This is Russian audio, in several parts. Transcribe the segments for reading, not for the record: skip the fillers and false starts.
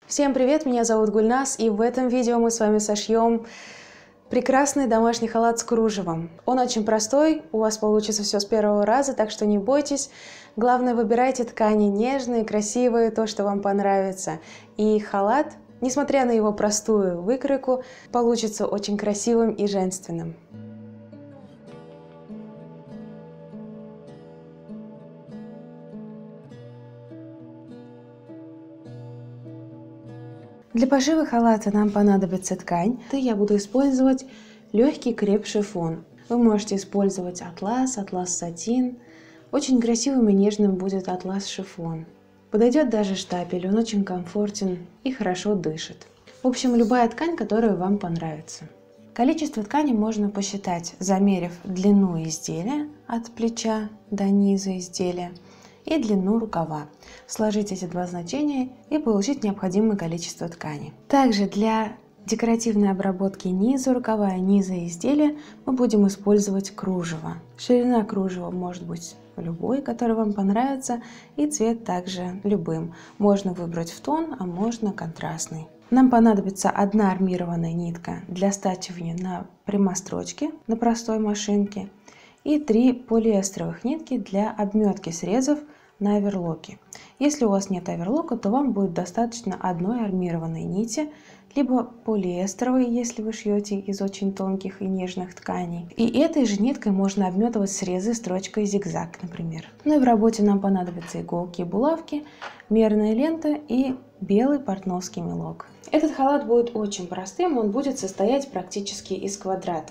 Всем привет, меня зовут Гульнас, и в этом видео мы с вами сошьем прекрасный домашний халат с кружевом. Он очень простой, у вас получится все с первого раза, так что не бойтесь. Главное, выбирайте ткани нежные, красивые, то, что вам понравится. И халат, несмотря на его простую выкройку, получится очень красивым и женственным. Для пошива халата нам понадобится ткань. Я буду использовать легкий креп-шифон. Вы можете использовать атлас-сатин. Очень красивым и нежным будет атлас-шифон. Подойдет даже штапель, он очень комфортен и хорошо дышит. В общем, любая ткань, которая вам понравится. Количество ткани можно посчитать, замерив длину изделия от плеча до низа изделия и длину рукава. Сложить эти два значения и получить необходимое количество ткани. Также для декоративной обработки низа рукава и низа изделия мы будем использовать кружево. Ширина кружева может быть любой, который вам понравится, и цвет также любым. Можно выбрать в тон, а можно контрастный. Нам понадобится одна армированная нитка для стачивания на прямострочке на простой машинке и 3 полиэстеровых нитки для обметки срезов на оверлоке. Если у вас нет оверлока, то вам будет достаточно одной армированной нити, либо полиэстеровой, если вы шьете из очень тонких и нежных тканей. И этой же ниткой можно обметывать срезы строчкой зигзаг, например. Ну и в работе нам понадобятся иголки и булавки, мерная лента и белый портновский мелок. Этот халат будет очень простым, он будет состоять практически из квадратов.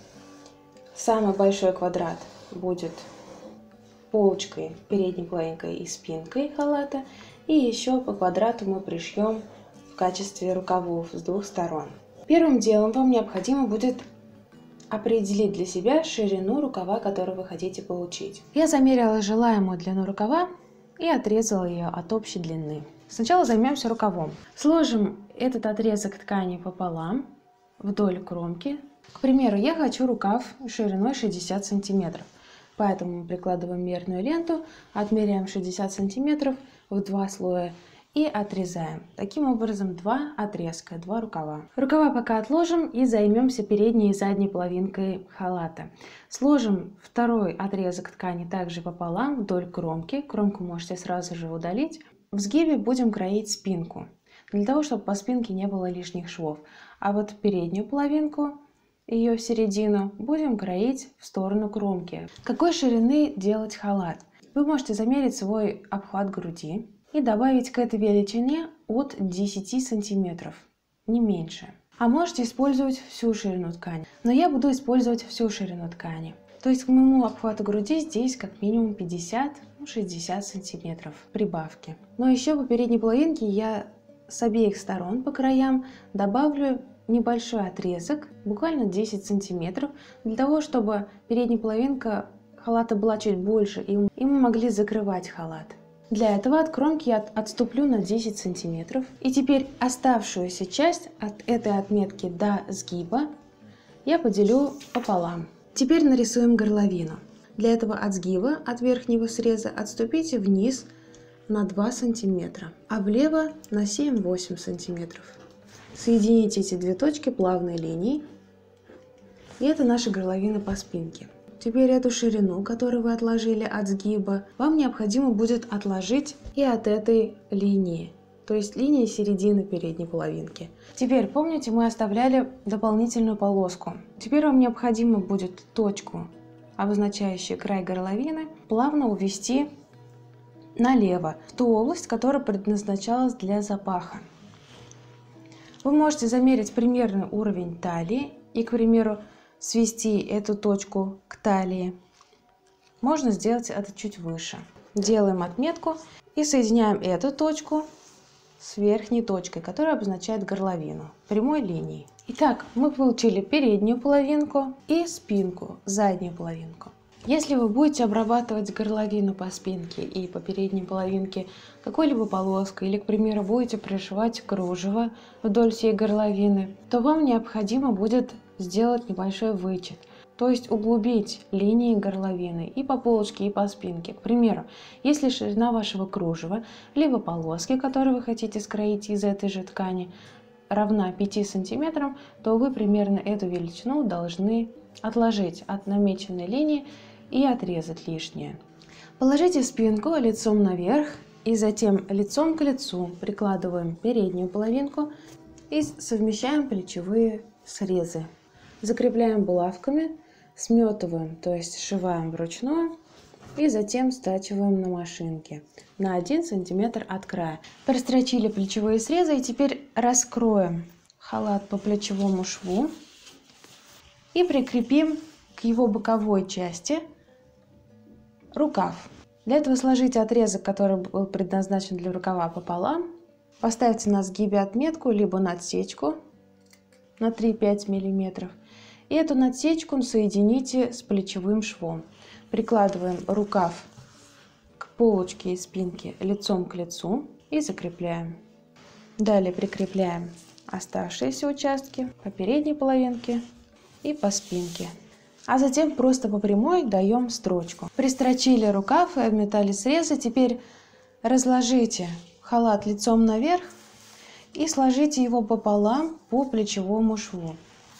Самый большой квадрат будет полочкой, передней половинкой и спинкой халата, и еще по квадрату мы пришьем в качестве рукавов с двух сторон. Первым делом вам необходимо будет определить для себя ширину рукава, которую вы хотите получить. Я замерила желаемую длину рукава и отрезала ее от общей длины. Сначала займемся рукавом. Сложим этот отрезок ткани пополам вдоль кромки. К примеру, я хочу рукав шириной 60 сантиметров. Поэтому мы прикладываем мерную ленту, отмеряем 60 сантиметров в 2 слоя и отрезаем. Таким образом, 2 отрезка, 2 рукава. Рукава пока отложим и займемся передней и задней половинкой халата. Сложим второй отрезок ткани также пополам вдоль кромки. Кромку можете сразу же удалить. В сгибе будем кроить спинку, для того, чтобы по спинке не было лишних швов. А вот переднюю половинку, ее середину, будем кроить в сторону кромки. Какой ширины делать халат? Вы можете замерить свой обхват груди и добавить к этой величине от 10 сантиметров, не меньше. А можете использовать всю ширину ткани, но я буду использовать всю ширину ткани. То есть к моему обхвату груди здесь как минимум 50-60 сантиметров прибавки. Но еще по передней половинке я с обеих сторон по краям добавлю небольшой отрезок, буквально 10 сантиметров, для того, чтобы передняя половинка халата была чуть больше, и мы могли закрывать халат. Для этого от кромки я отступлю на 10 сантиметров. И теперь оставшуюся часть от этой отметки до сгиба я поделю пополам. Теперь нарисуем горловину. Для этого от сгиба, от верхнего среза, отступите вниз на 2 сантиметра, а влево на 7-8 сантиметров. Соедините эти две точки плавной линией, и это наша горловина по спинке. Теперь эту ширину, которую вы отложили от сгиба, вам необходимо будет отложить и от этой линии, то есть линии середины передней половинки. Теперь помните, мы оставляли дополнительную полоску. Теперь вам необходимо будет точку, обозначающую край горловины, плавно увести налево, в ту область, которая предназначалась для запаха. Вы можете замерить примерный уровень талии и, к примеру, свести эту точку к талии. Можно сделать это чуть выше. Делаем отметку и соединяем эту точку с верхней точкой, которая обозначает горловину, прямой линией. Итак, мы получили переднюю половинку и спинку, заднюю половинку. Если вы будете обрабатывать горловину по спинке и по передней половинке какой-либо полоской, или, к примеру, будете пришивать кружево вдоль всей горловины, то вам необходимо будет сделать небольшой вычет. то есть углубить линии горловины и по полочке, и по спинке. К примеру, если ширина вашего кружева, либо полоски, которые вы хотите скроить из этой же ткани, равна 5 сантиметрам, то вы примерно эту величину должны отложить от намеченной линии и отрезать лишнее. Положите спинку лицом наверх и затем лицом к лицу прикладываем переднюю половинку и совмещаем плечевые срезы. Закрепляем булавками, сметываем, то есть сшиваем вручную и затем стачиваем на машинке на 1 сантиметр от края. Прострочили плечевые срезы и теперь раскроем халат по плечевому шву и прикрепим к его боковой части рукав. Для этого сложите отрезок, который был предназначен для рукава, пополам. Поставьте на сгибе отметку, либо надсечку на 3-5 мм. И эту надсечку соедините с плечевым швом. Прикладываем рукав к полочке и спинке лицом к лицу и закрепляем. Далее прикрепляем оставшиеся участки по передней половинке и по спинке. А затем просто по прямой даем строчку. Пристрочили рукав и обметали срезы. Теперь разложите халат лицом наверх и сложите его пополам по плечевому шву,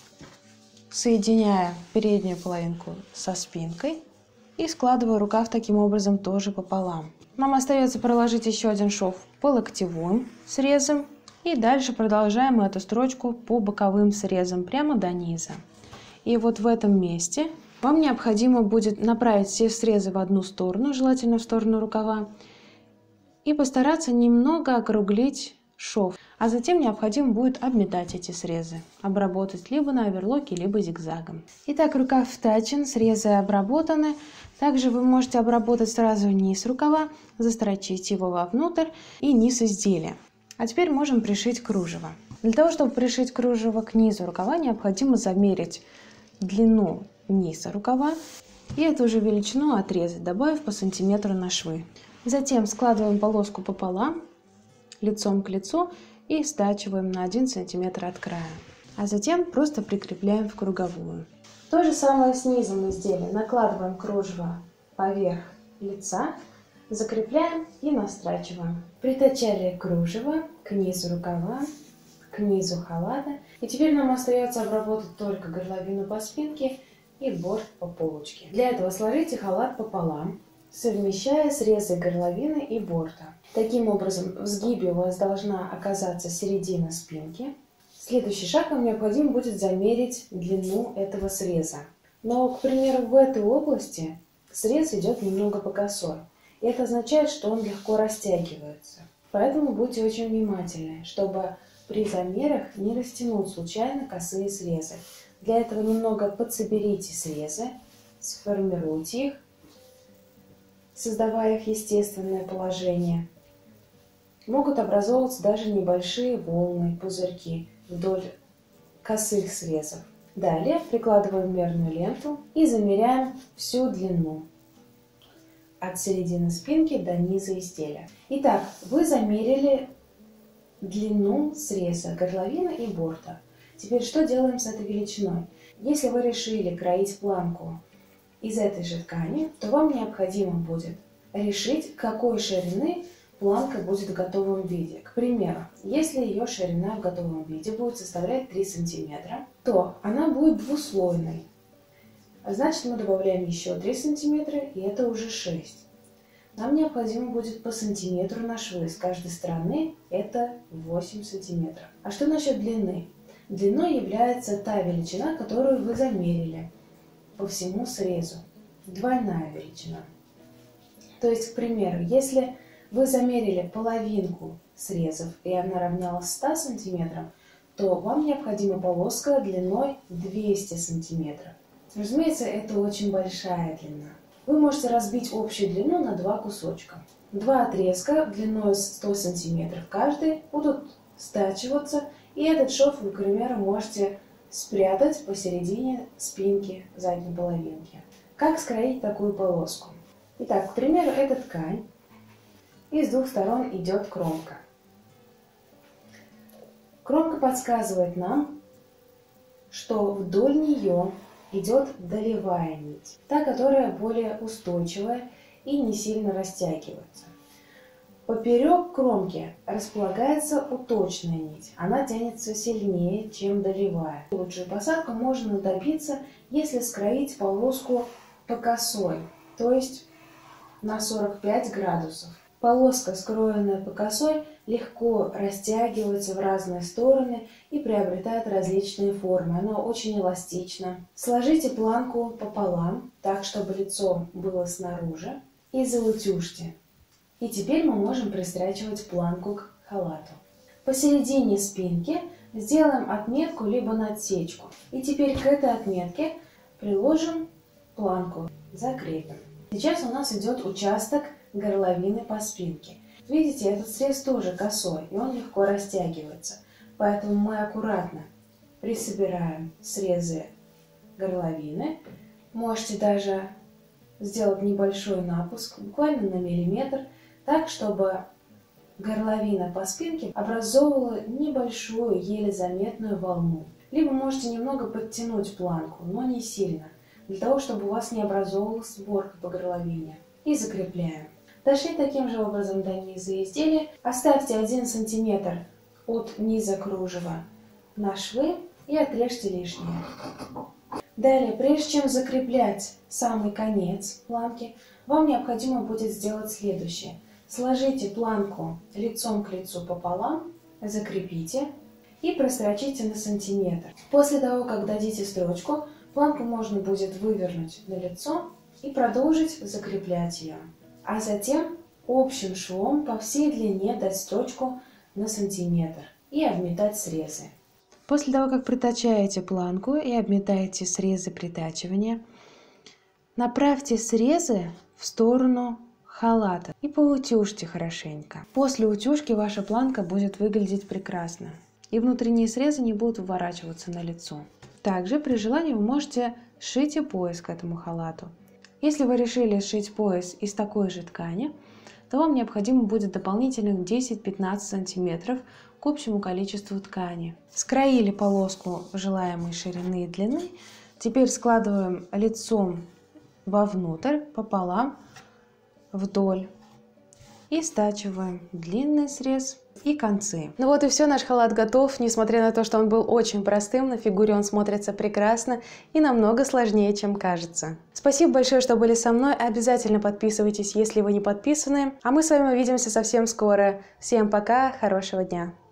соединяя переднюю половинку со спинкой и складывая рукав таким образом тоже пополам. Нам остается проложить еще один шов по локтевым срезам и дальше продолжаем эту строчку по боковым срезам прямо до низа. И вот в этом месте вам необходимо будет направить все срезы в одну сторону, желательно в сторону рукава, и постараться немного округлить шов. А затем необходимо будет обметать эти срезы, обработать либо на оверлоке, либо зигзагом. Итак, рукав втачен, срезы обработаны. Также вы можете обработать сразу низ рукава, застрочить его вовнутрь и низ изделия. А теперь можем пришить кружево. Для того, чтобы пришить кружево к низу рукава, необходимо замерить длину низа рукава и эту же величину отрезать, добавив по сантиметру на швы. Затем складываем полоску пополам, лицом к лицу и стачиваем на 1 см от края. А затем просто прикрепляем в круговую. То же самое с низом изделия. Накладываем кружево поверх лица, закрепляем и настрачиваем. Притачали кружево к низу рукава, к низу халата. И теперь нам остается обработать только горловину по спинке и борт по полочке. Для этого сложите халат пополам, совмещая срезы горловины и борта. Таким образом, в сгибе у вас должна оказаться середина спинки. Следующий шаг, вам необходимо будет замерить длину этого среза. Но, к примеру, в этой области срез идет немного по косой. И это означает, что он легко растягивается. Поэтому будьте очень внимательны, чтобы при замерах не растянуть случайно косые срезы. Для этого немного подсоберите срезы, сформируйте их, создавая их естественное положение. Могут образовываться даже небольшие волны, пузырьки вдоль косых срезов. Далее прикладываем мерную ленту и замеряем всю длину от середины спинки до низа изделия. Итак, вы замерили длину среза горловины и борта. Теперь что делаем с этой величиной? Если вы решили кроить планку из этой же ткани, то вам необходимо будет решить, какой ширины планка будет в готовом виде. К примеру, если ее ширина в готовом виде будет составлять 3 см, то она будет двуслойной. Значит, мы добавляем еще 3 см, и это уже 6. Нам необходимо будет по сантиметру на швы. С каждой стороны это 8 см. А что насчет длины? Длиной является та величина, которую вы замерили по всему срезу. Двойная величина. То есть, к примеру, если вы замерили половинку срезов и она равнялась 100 см, то вам необходима полоска длиной 200 см. Разумеется, это очень большая длина. Вы можете разбить общую длину на два кусочка. Два отрезка длиной 100 см каждый будут стачиваться, и этот шов вы, к примеру, можете спрятать посередине спинки задней половинки. Как скроить такую полоску? Итак, к примеру, это ткань, и с двух сторон идет кромка. Кромка подсказывает нам, что вдоль нее идет долевая нить, та, которая более устойчивая и не сильно растягивается. Поперек кромки располагается уточная нить, она тянется сильнее, чем долевая. Лучшую посадку можно добиться, если скроить полоску по косой, то есть на 45 градусов. Полоска, скроенная по косой, легко растягивается в разные стороны и приобретает различные формы. Она очень эластична. Сложите планку пополам, так, чтобы лицо было снаружи, и заутюжьте. И теперь мы можем пристрачивать планку к халату. Посередине спинки сделаем отметку либо надсечку. И теперь к этой отметке приложим планку, закрепим. Сейчас у нас идет участок горловины по спинке. Видите, этот срез тоже косой, и он легко растягивается. Поэтому мы аккуратно присобираем срезы горловины. Можете даже сделать небольшой напуск, буквально на миллиметр, так, чтобы горловина по спинке образовывала небольшую, еле заметную волну. Либо можете немного подтянуть планку, но не сильно, для того, чтобы у вас не образовывалась сборка по горловине. И закрепляем. Дошли таким же образом до низа изделия. Оставьте 1 см от низа кружева на швы и отрежьте лишнее. Далее, прежде чем закреплять самый конец планки, вам необходимо будет сделать следующее. Сложите планку лицом к лицу пополам, закрепите и прострочите на сантиметр. После того, как дадите строчку, планку можно будет вывернуть на лицо и продолжить закреплять ее. А затем общим швом по всей длине дать строчку на сантиметр и обметать срезы. После того, как притачаете планку и обметаете срезы притачивания, направьте срезы в сторону халата и поутюжьте хорошенько. После утюжки ваша планка будет выглядеть прекрасно, и внутренние срезы не будут выворачиваться на лицо. Также при желании вы можете сшить и пояс к этому халату. Если вы решили сшить пояс из такой же ткани, то вам необходимо будет дополнительных 10-15 см к общему количеству ткани. Скроили полоску желаемой ширины и длины. Теперь складываем лицом вовнутрь, пополам, вдоль. И стачиваем длинный срез и концы. Ну вот и все, наш халат готов. Несмотря на то, что он был очень простым, на фигуре он смотрится прекрасно и намного сложнее, чем кажется. Спасибо большое, что были со мной. Обязательно подписывайтесь, если вы не подписаны. А мы с вами увидимся совсем скоро. Всем пока, хорошего дня!